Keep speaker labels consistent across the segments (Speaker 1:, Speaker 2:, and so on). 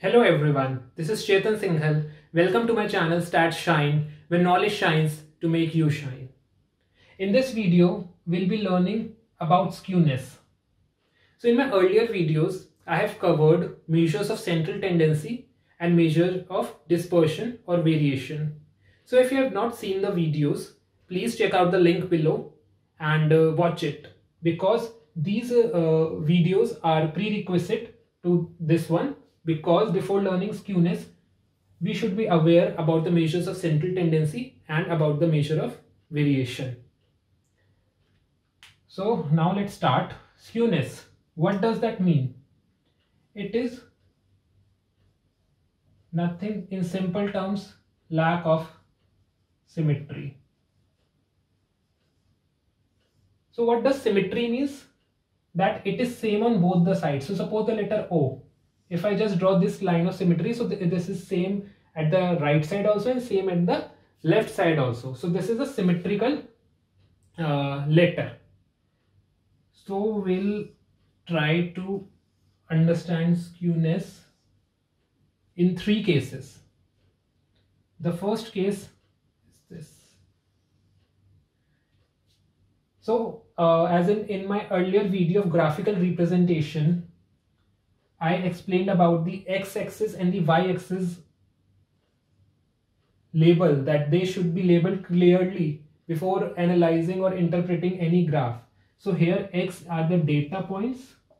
Speaker 1: Hello everyone, this is Chetan Singhal. Welcome to my channel Stats Shine, where knowledge shines to make you shine. In this video, we'll be learning about skewness. So in my earlier videos, I have covered measures of central tendency and measure of dispersion or variation. So if you have not seen the videos, please check out the link below and watch it, because these videos are prerequisite to this one, because before learning skewness, we should be aware about the measures of central tendency and about the measure of variation. So now let's start. Skewness. What does that mean? It is nothing, in simple terms, lack of symmetry. So what does symmetry means? That it is same on both the sides. So suppose the letter O. If I just draw this line of symmetry, so this is same at the right side also and same at the left side also. So this is a symmetrical letter. So we'll try to understand skewness in three cases. The first case is this. So as in my earlier video of graphical representation, I explained about the x-axis and the y-axis label, that they should be labeled clearly before analyzing or interpreting any graph. So here x are the data points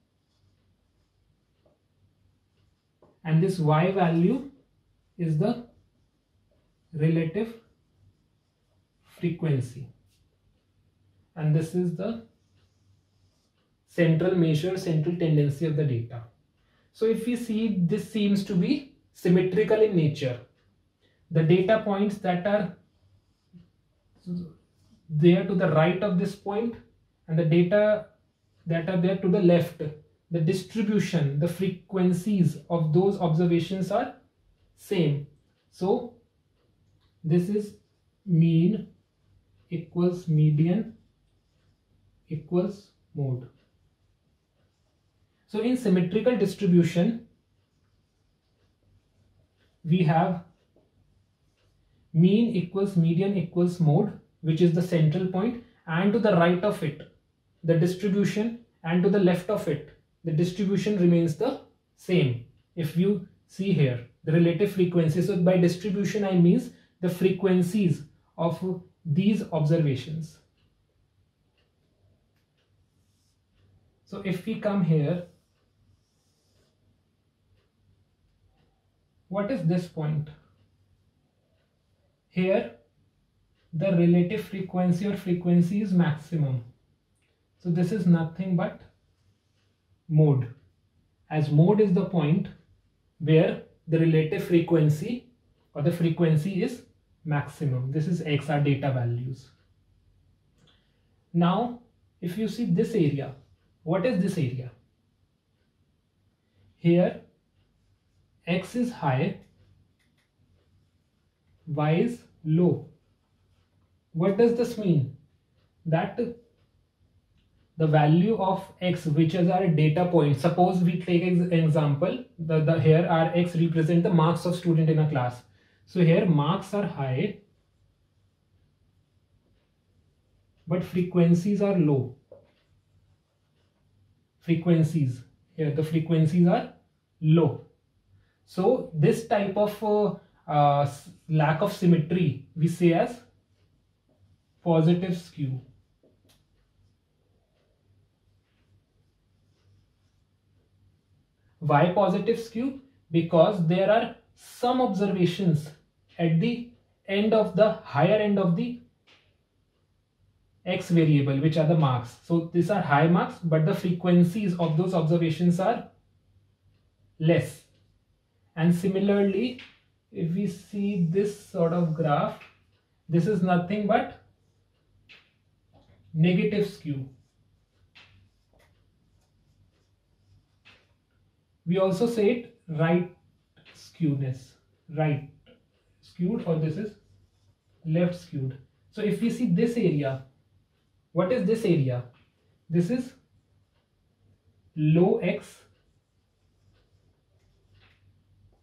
Speaker 1: and this y value is the relative frequency, and this is the central measure, central tendency of the data. So if we see, this seems to be symmetrical in nature. The data points that are there to the right of this point and the data that are there to the left, the distribution, the frequencies of those observations are same. So this is mean equals median equals mode. So in symmetrical distribution, we have mean equals median equals mode, which is the central point, and to the right of it, the distribution, and to the left of it, the distribution remains the same. If you see here, the relative frequency. So by distribution, I means the frequencies of these observations. So if we come here, what is this point? Here, the relative frequency or frequency is maximum. So this is nothing but mode, as mode is the point where the relative frequency or the frequency is maximum. This is x, our data values. Now, if you see this area, what is this area? Here, x is high, y is low. What does this mean? That the value of x, which is our data point, suppose we take an example, here our x represent the marks of student in a class. So here marks are high, but frequencies are low. Frequencies, here the frequencies are low. So this type of lack of symmetry we say as positive skew. Why positive skew? Because there are some observations at the end of the higher end of the x variable, which are the marks. So these are high marks, but the frequencies of those observations are less. And similarly, if we see this sort of graph, this is nothing but negative skew. We also say it right skewness, right skewed, or this is left skewed. So if we see this area, what is this area? This is low x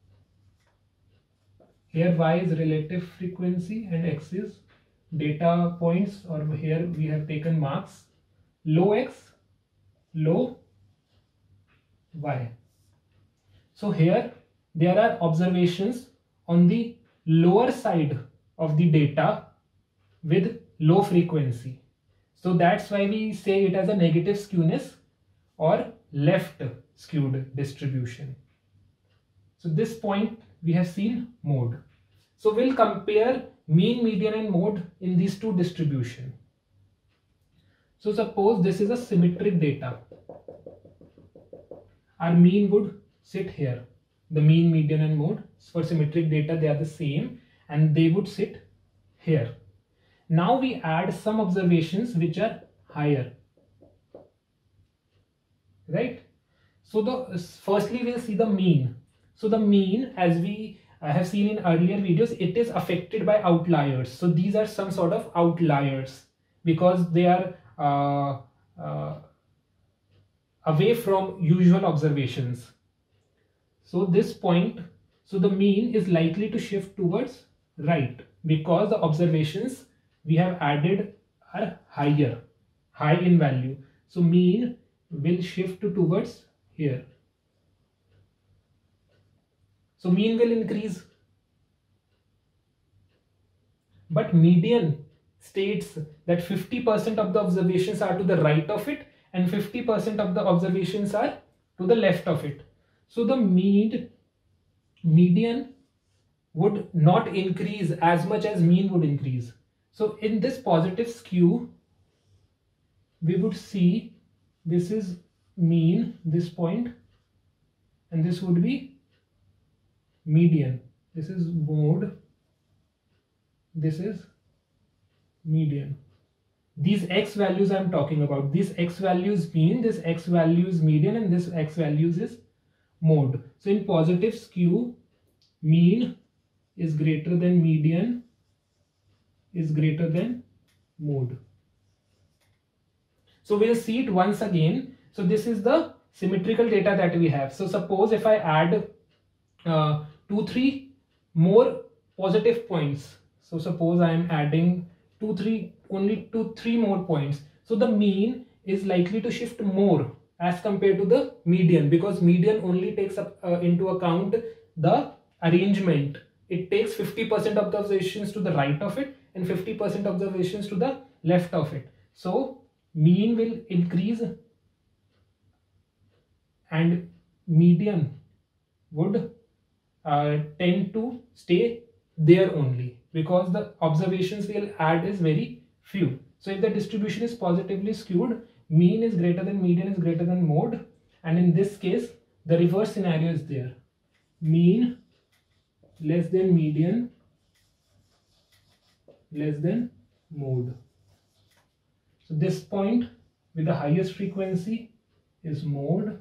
Speaker 1: Here y is relative frequency and x is data points, or here we have taken marks. Low x, low y. So here there are observations on the lower side of the data with low frequency. So that's why we say it as a negative skewness or left skewed distribution. So this point we have seen mode. So we'll compare mean, median and mode in these two distribution. So suppose this is a symmetric data. Our mean would sit here. The mean, median and mode for symmetric data, they are the same and they would sit here. Now we add some observations which are higher, right? So firstly we'll see the mean. So the mean, as we have seen in earlier videos, it is affected by outliers. So these are some sort of outliers because they are away from usual observations. So this point, so the mean is likely to shift towards right because the observations we have added are high in value. So mean will shift towards here. So mean will increase. But median states that 50% of the observations are to the right of it and 50% of the observations are to the left of it. So the median would not increase as much as mean would increase. So in this positive skew, we would see this is mean, this point, and this would be median. This is mode, this is median. These x values I am talking about, this x value is mean, this x value is median, and this x values is mode. So in positive skew, mean is greater than median is greater than mode. So we'll see it once again. So this is the symmetrical data that we have. So suppose if I add 2-3 more positive points. So suppose I am adding only 2-3 more points. So the mean is likely to shift more as compared to the median, because median only takes up into account the arrangement. It takes 50% of the observations to the right of it and 50% observations to the left of it. So mean will increase and median would tend to stay there only because the observations we'll add is very few. So if the distribution is positively skewed, mean is greater than median is greater than mode, and in this case the reverse scenario is there. Mean less than median less than mode. So this point with the highest frequency is mode.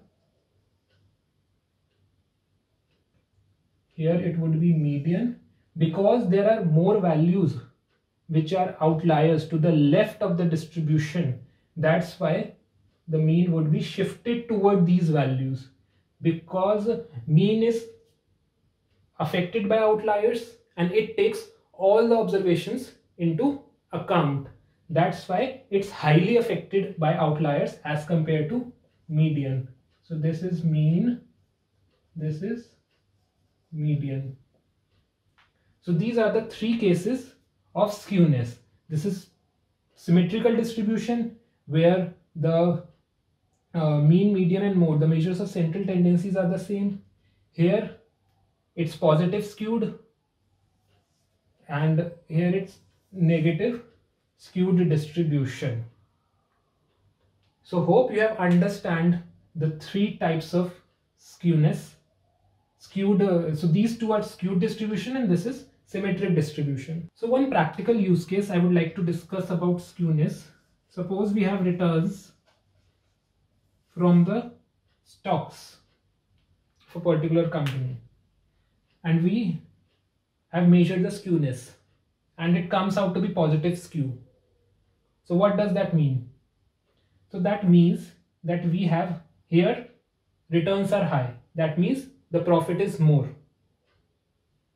Speaker 1: Here it would be median, because there are more values which are outliers to the left of the distribution. That's why the mean would be shifted toward these values, because mean is affected by outliers and it takes all the observations into account. That's why it's highly affected by outliers as compared to median. So this is mean, this is median. So these are the three cases of skewness. This is symmetrical distribution where the mean, median and mode, the measures of central tendencies are the same. Here it's positive skewed and here it's negative skewed distribution. So hope you have understand the three types of skewness. So these two are skewed distribution and this is symmetric distribution. So one practical use case I would like to discuss about skewness. Suppose we have returns from the stocks of a particular company and we have measured the skewness and it comes out to be positive skew. So what does that mean? So that means that we have here returns are high. That means the profit is more.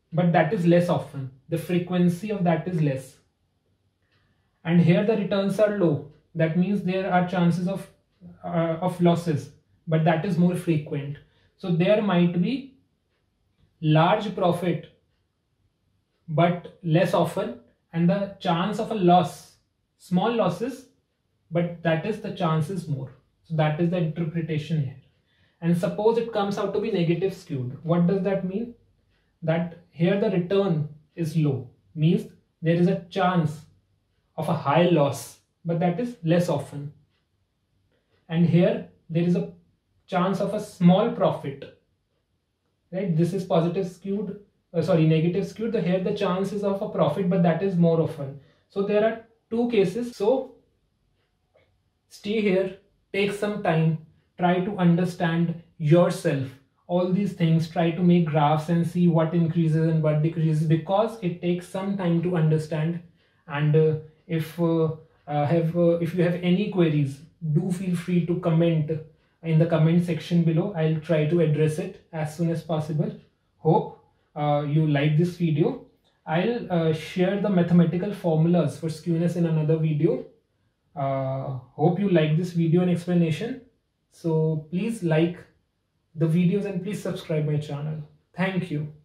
Speaker 1: but that is less often. The frequency of that is less. And here the returns are low. That means there are chances of losses, but that is more frequent. So there might be large profit, but less often, and the chance of a loss, small losses, but that is the chances more. So that is the interpretation here. And suppose it comes out to be negative skewed. What does that mean? That here the return is low, means there is a chance of a high loss, but that is less often. And here there is a chance of a small profit, right? This is positive skewed, negative skewed. Here the chance is of a profit, but that is more often. So there are two cases. So stay here, take some time, try to understand yourself all these things, try to make graphs and see what increases and what decreases, because it takes some time to understand. And if you have any queries, do feel free to comment in the comment section below. I'll try to address it as soon as possible. Hope you like this video. I'll share the mathematical formulas for skewness in another video. Hope you like this video and explanation. So please like the videos and please subscribe my channel. Thank you.